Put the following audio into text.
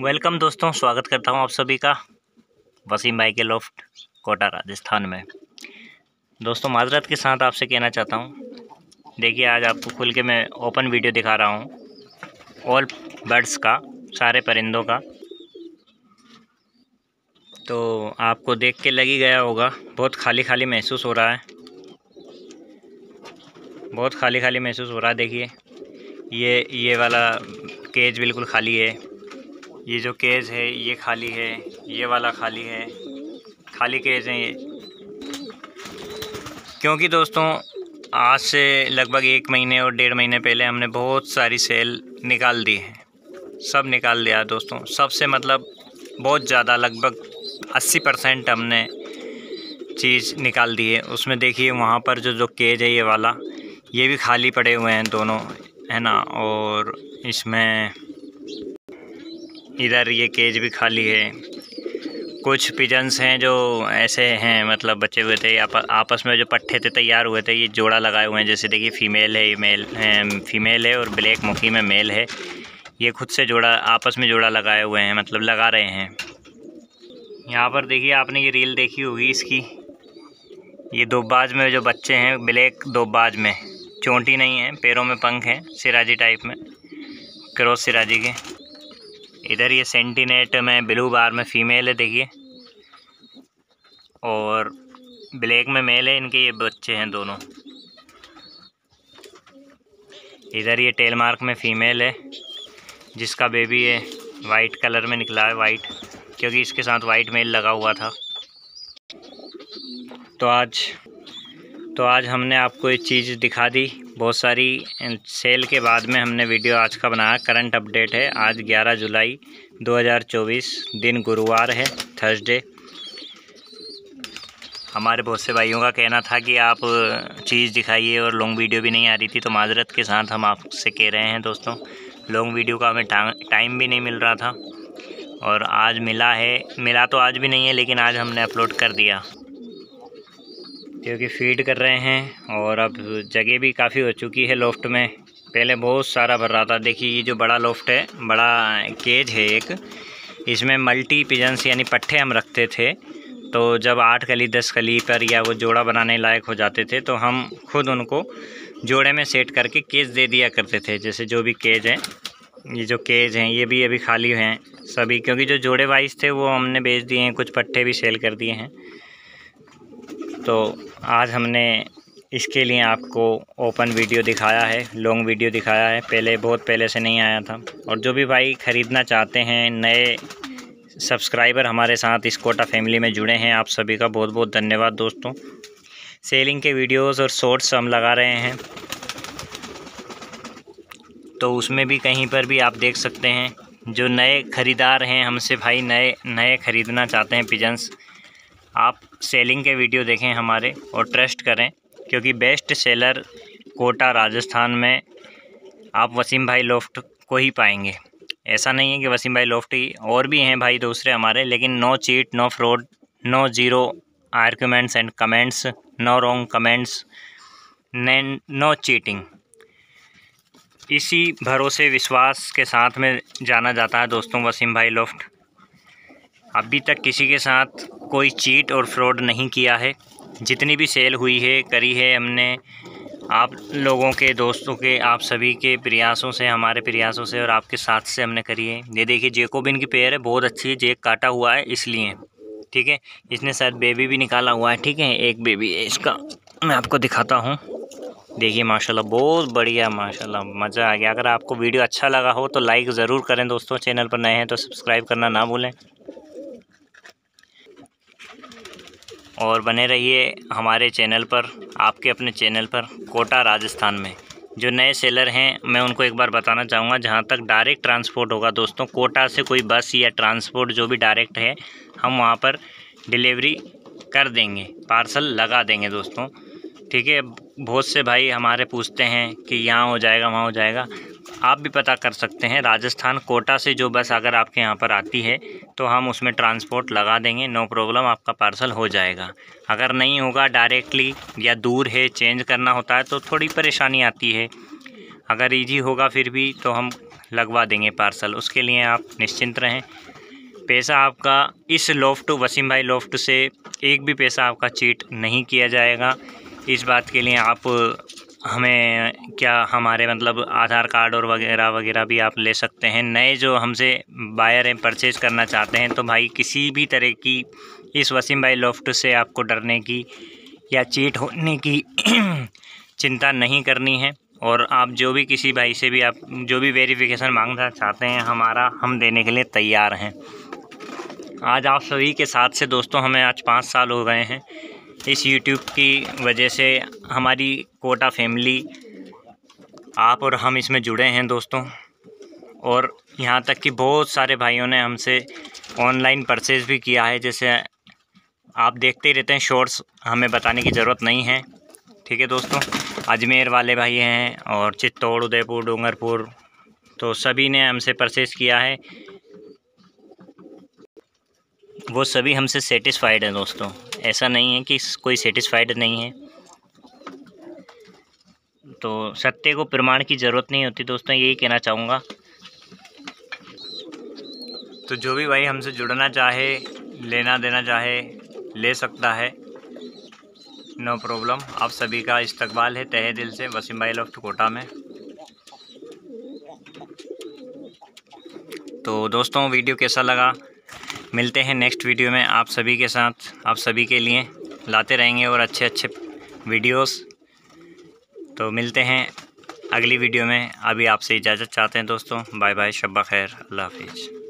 Welcome दोस्तों, स्वागत करता हूं आप सभी का वसीम भाई के लोफ्ट कोटा राजस्थान में। दोस्तों माजरत के साथ आपसे कहना चाहता हूं, देखिए आज आपको खुल के मैं ओपन वीडियो दिखा रहा हूं ऑल बर्ड्स का, सारे परिंदों का। तो आपको देख के लग ही गया होगा, बहुत खाली खाली महसूस हो रहा है, बहुत खाली खाली महसूस हो रहा है। देखिए ये वाला केज बिल्कुल खाली है, ये जो केज है ये खाली है, ये वाला खाली है, खाली केज है ये। क्योंकि दोस्तों आज से लगभग 1 महीने और 1.5 महीने पहले हमने बहुत सारी सेल निकाल दी है, सब निकाल दिया दोस्तों, सबसे मतलब बहुत ज़्यादा, लगभग 80% हमने चीज़ निकाल दी है। उसमें देखिए वहाँ पर जो केज है ये वाला, ये भी खाली पड़े हुए हैं दोनों, है ना। और इसमें इधर ये केज भी खाली है। कुछ पिजन्स हैं जो ऐसे हैं, मतलब बचे हुए थे आपस में, जो पट्ठे थे तैयार हुए थे, ये जोड़ा लगाए हुए हैं। जैसे देखिए फीमेल है और ब्लैक मुखी में मेल है। ये खुद से जोड़ा, आपस में जोड़ा लगाए हुए हैं, मतलब लगा रहे हैं। यहाँ पर देखिए आपने ये रील देखी होगी इसकी, ये दोबाज में जो बच्चे हैं, ब्लैक दोबाज में चोंटी नहीं है, पैरों में पंख हैं, सिराजी टाइप में, क्रॉस सिराजी के। इधर ये सेंटीनेट में ब्लू बार में फ़ीमेल है देखिए, और ब्लैक में मेल है। इनके ये बच्चे हैं दोनों। इधर ये टेल मार्क में फ़ीमेल है, जिसका बेबी है वाइट कलर में निकला है, वाइट, क्योंकि इसके साथ वाइट मेल लगा हुआ था। तो आज हमने आपको एक चीज़ दिखा दी, बहुत सारी सेल के बाद में हमने वीडियो आज का बनाया। करंट अपडेट है, आज 11 जुलाई 2024, दिन गुरुवार है, थर्सडे। हमारे बहुत से भाइयों का कहना था कि आप चीज़ दिखाइए और लॉन्ग वीडियो भी नहीं आ रही थी, तो माजरत के साथ हम आपसे कह रहे हैं दोस्तों, लॉन्ग वीडियो का हमें टाइम भी नहीं मिल रहा था, और आज मिला तो आज भी नहीं है, लेकिन आज हमने अपलोड कर दिया क्योंकि फीड कर रहे हैं। और अब जगह भी काफ़ी हो चुकी है लोफ्ट में, पहले बहुत सारा भर रहा था। देखिए ये जो बड़ा लोफ्ट है, बड़ा केज है एक, इसमें मल्टी पिजन्स यानी पट्ठे हम रखते थे। तो जब 8 कली 10 कली पर या वो जोड़ा बनाने लायक हो जाते थे, तो हम खुद उनको जोड़े में सेट करके केज दे दिया करते थे। जैसे जो भी केज हैं, ये जो केज हैं ये भी अभी खाली हैं सभी, क्योंकि जो जोड़े वाइज थे वो हमने बेच दिए हैं, कुछ पट्ठे भी सेल कर दिए हैं। तो आज हमने इसके लिए आपको ओपन वीडियो दिखाया है, लॉन्ग वीडियो दिखाया है, बहुत पहले से नहीं आया था। और जो भी भाई ख़रीदना चाहते हैं, नए सब्सक्राइबर हमारे साथ इस कोटा फैमिली में जुड़े हैं, आप सभी का बहुत बहुत धन्यवाद दोस्तों। सेलिंग के वीडियोस और शॉर्ट्स हम लगा रहे हैं, तो उसमें भी कहीं पर भी आप देख सकते हैं। जो नए ख़रीदार हैं हमसे भाई, नए ख़रीदना चाहते हैं पिजन्स, आप सेलिंग के वीडियो देखें हमारे और ट्रस्ट करें, क्योंकि बेस्ट सेलर कोटा राजस्थान में आप वसीम भाई लोफ्ट को ही पाएंगे। ऐसा नहीं है कि वसीम भाई लोफ्ट ही, और भी हैं भाई दूसरे हमारे, लेकिन no cheat, no fraud, no zero arguments and comments, no wrong comments, no cheating. इसी भरोसे विश्वास के साथ में जाना जाता है दोस्तों वसीम भाई लोफ्ट। अभी तक किसी के साथ कोई चीट और फ्रॉड नहीं किया है। जितनी भी सेल हुई है, करी है हमने आप लोगों के, दोस्तों के, आप सभी के प्रयासों से, हमारे प्रयासों से और आपके साथ से हमने करी है। ये देखिए जेकोबिन की पेयर है, बहुत अच्छी है, जेक काटा हुआ है इसलिए, ठीक है। इसने शायद बेबी भी निकाला हुआ है, ठीक है, एक बेबी है इसका, मैं आपको दिखाता हूँ। देखिए माशाल्लाह, बहुत बढ़िया, माशाल्लाह, मज़ा आ गया। अगर आपको वीडियो अच्छा लगा हो तो लाइक ज़रूर करें दोस्तों, चैनल पर नए हैं तो सब्सक्राइब करना ना भूलें, और बने रहिए हमारे चैनल पर, आपके अपने चैनल पर कोटा राजस्थान में। जो नए सेलर हैं मैं उनको एक बार बताना चाहूँगा, जहाँ तक डायरेक्ट ट्रांसपोर्ट होगा दोस्तों, कोटा से कोई बस या ट्रांसपोर्ट जो भी डायरेक्ट है, हम वहाँ पर डिलीवरी कर देंगे, पार्सल लगा देंगे दोस्तों, ठीक है। बहुत से भाई हमारे पूछते हैं कि यहाँ हो जाएगा, वहाँ हो जाएगा, आप भी पता कर सकते हैं। राजस्थान कोटा से जो बस अगर आपके यहाँ पर आती है तो हम उसमें ट्रांसपोर्ट लगा देंगे, नो प्रॉब्लम, आपका पार्सल हो जाएगा। अगर नहीं होगा डायरेक्टली या दूर है, चेंज करना होता है, तो थोड़ी परेशानी आती है। अगर इजी होगा फिर भी तो हम लगवा देंगे पार्सल, उसके लिए आप निश्चिंत रहें। पैसा आपका इस लोफ्ट वसीम भाई लोफ्ट से एक भी पैसा आपका चीट नहीं किया जाएगा। इस बात के लिए आप हमें क्या हमारे मतलब आधार कार्ड और वगैरह वगैरह भी आप ले सकते हैं। नए जो हमसे बायर हैं, परचेज़ करना चाहते हैं, तो भाई किसी भी तरह की इस वसीम भाई लोफ्ट से आपको डरने की या चीट होने की चिंता नहीं करनी है। और आप जो भी किसी भाई से भी आप जो भी वेरिफिकेशन मांगना चाहते हैं हम देने के लिए तैयार हैं। आज आप सभी के साथ से दोस्तों हमें आज 5 साल हो गए हैं। इस यूट्यूब की वजह से हमारी कोटा फैमिली आप और हम इसमें जुड़े हैं दोस्तों। और यहाँ तक कि बहुत सारे भाइयों ने हमसे ऑनलाइन परचेज़ भी किया है। जैसे आप देखते ही रहते हैं शॉर्ट्स, हमें बताने की ज़रूरत नहीं है, ठीक है दोस्तों। अजमेर वाले भाई हैं और चित्तौड़, उदयपुर, डूंगरपुर, तो सभी ने हमसे परचेज़ किया है। वो सभी हमसे सेटिस्फाइड हैं दोस्तों, ऐसा नहीं है कि कोई सेटिस्फाइड नहीं है। तो सत्य को प्रमाण की ज़रूरत नहीं होती दोस्तों, यही कहना चाहूँगा। तो जो भी भाई हमसे जुड़ना चाहे, लेना देना चाहे, ले सकता है, नो प्रॉब्लम। आप सभी का इस्तकबाल है तहे दिल से वसीम भाई लोफ्ट कोटा में। तो दोस्तों वीडियो कैसा लगा, मिलते हैं नेक्स्ट वीडियो में आप सभी के साथ। आप सभी के लिए लाते रहेंगे और अच्छे अच्छे वीडियोस। तो मिलते हैं अगली वीडियो में। अभी आपसे इजाज़त चाहते हैं दोस्तों। बाय बाय, शब्बा खैर, अल्लाह हाफिज़।